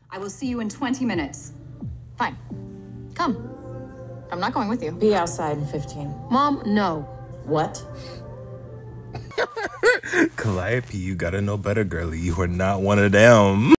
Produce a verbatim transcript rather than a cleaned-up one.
I will see you in twenty minutes. Fine. Come. I'm not going with you. Be outside in fifteen. Mom, no. What? Calliope, you gotta know better, girlie. You are not one of them.